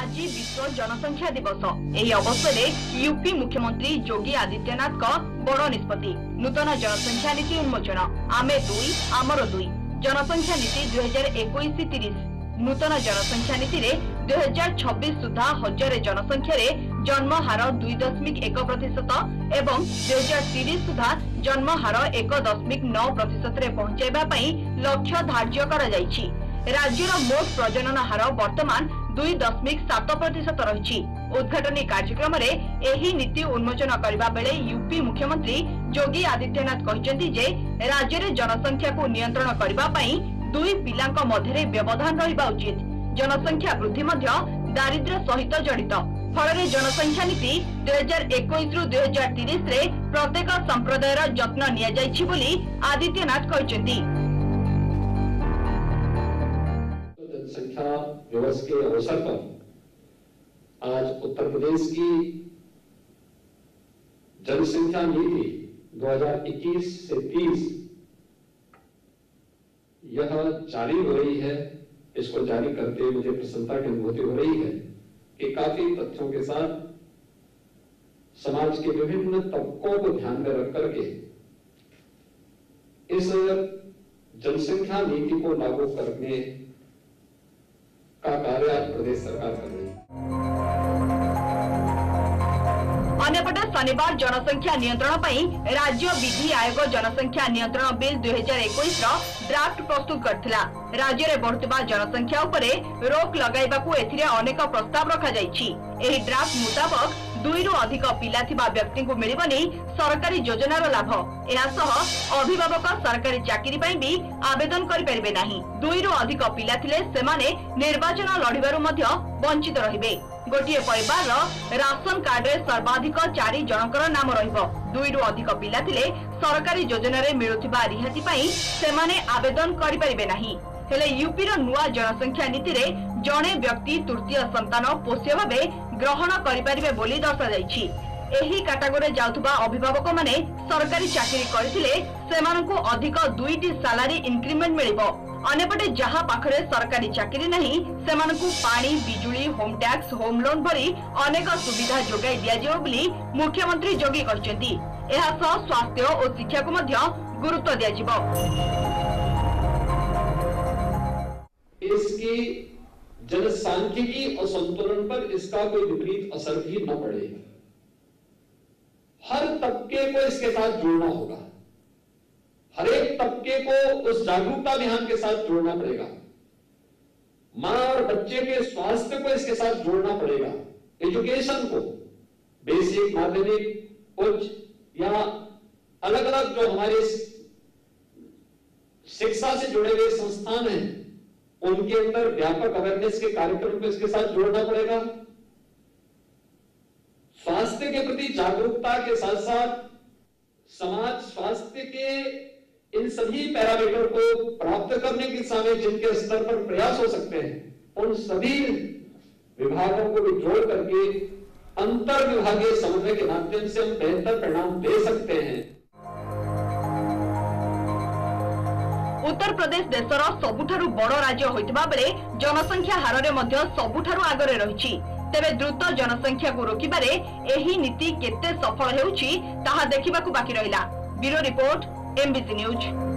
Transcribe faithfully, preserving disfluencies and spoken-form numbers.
आज विश्व जनसंख्या दिवस। एही अवसर में यूपी मुख्यमंत्री योगी आदित्यनाथ का बड़ निष्पत्ति नूतन जनसंख्या नीति उन्मोचन। आमे दुई आमर दुई जनसंख्या नीति दुई हजार इक्कीस तीस नूतन जनसंख्या नीति रे दुई हजार छब्बीस सुधा हजार जनसंख्या रे जन्म हार दुई दशमिक एक प्रतिशत एवं दुई हजार तीस सुधा जन्म हार एक दशमिक नौ प्रतिशत रे पहुंचाइबा पई लक्ष्य धार्य करा जायछि। राज्यर मोट प्रजनन हार वर्तमान दुई दशमिक सात प्रतिशत रही। उद्घाटनी कार्यक्रम रे एही नीति उन्मोचन करबा बेले यूपी मुख्यमंत्री योगी आदित्यनाथ कहचंती जे राज्य रे जनसंख्या को नियंत्रण करबा पई दुई पिलांक मध्यरे व्यवधान रहिबा उचित। जनसंख्या वृद्धि मध्य दारिद्र्य सहित जड़ित। फल जनसंख्या नीति दुई हजार इक्कीस रु दुई हजार तीस रे प्रत्येक संप्रदायर जत्न निया जायछि बोली आदित्यनाथ कहचंती। जनसंख्या दिवस के अवसर पर आज उत्तर प्रदेश की जनसंख्या नीति दो हजार इक्कीस से तीस यह जारी हो रही है। इसको जारी करते हुए मुझे प्रसन्नता की अनुभूति हो रही है कि काफी तथ्यों के साथ समाज के विभिन्न तबकों को ध्यान में रख करके इस जनसंख्या नीति को लागू करने का कार्य आज प्रदेश सरकार कर रही है। अन्यपटे शनिवार जनसंख्या नियंत्रण पई राज्य विधि आयोग जनसंख्या नियंत्रण बिल दुई हजार इक्कीस ड्राफ्ट प्रस्तुत करथिला। राज्य रे बढ़ुवा जनसंख्या उपरे रोक लगाइबाकू एथिरे अनेक प्रस्ताव रखा जायछि। एही ड्राफ्ट मुताबक दुई रु अधिक पिला थिबा व्यक्ति को मिलिबनी सरकारी योजनार लाभ। एहा सह अभिभावक सरकारी चाकरी पई भी आवेदन करि परिबे नाही। दुई रु अधिक पिला थिले सेमाने निर्वाचन लढिबारु मध्य वंचित रहिबे। गोटिए परिवार राशन कार्ड रे सर्वाधिक चारि जनकर नाम रहिबो। दुई रु अधिक पिला थिले सरकारी योजना रे मिलुथिबा रिहाती पई सेमाने आवेदन करि परिबे नाही। हेले यूपी रो नुआ जनसंख्या नीति रे जणे व्यक्ति तृतीय संतान पोष्य भावे ग्रहण करि परिबे बोली दर्शा जायछि। एही कैटेगरी जाउथबा अभिभावक माने सरकारी चाकरी करथिले सेमानकु अधिक दुईटी सैलरी इंक्रीमेंट मिलिबो। अन्यपटे जहा पाखरे सरकारी चाकरी नहीं सेमानकु पानी बिजुली होम टैक्स होम लोन भरी अनेक सुविधा जोगाई दिया जिवो बोली मुख्यमंत्री योगी कहचंती। एहा सह स्वास्थ्य और शिक्षा को मध्य गुरुत्व दिया जिवो। इसकी जनसांख्यिकी और संतुलन पर इसका कोई विपरीत असर भी न पड़ेगा। हर तबके को इसके साथ जोड़ना होगा। हर एक तबके को उस जागरूकता अभियान के साथ जोड़ना पड़ेगा। मां और बच्चे के स्वास्थ्य को इसके साथ जोड़ना पड़ेगा। एजुकेशन को बेसिक माध्यमिक उच्च या अलग अलग जो हमारे शिक्षा से जुड़े हुए संस्थान हैं उनके अंदर व्यापक अवेयरनेस के कार्यक्रम को इसके साथ जोड़ना पड़ेगा। स्वास्थ्य के प्रति जागरूकता के साथ साथ समाज स्वास्थ्य के इन सभी पैरामीटर को प्राप्त करने की दिशा में जिनके स्तर पर प्रयास हो सकते हैं उन सभी विभागों को भी जोड़ करके अंतर विभागीय समन्वय के माध्यम से हम बेहतर परिणाम दे सकते हैं। उत्तर प्रदेश देशर सबुठारु बड़ राज्य होइतबा बेले जनसंख्या हार रे मध्य सबुठारु आगरे रहिछि। तेबे द्रुत जनसंख्या को रोकिबारे एही नीति केते सफल हेउछि ताहा देखिबाकू बाकी रहिला। Bureau report MBC news.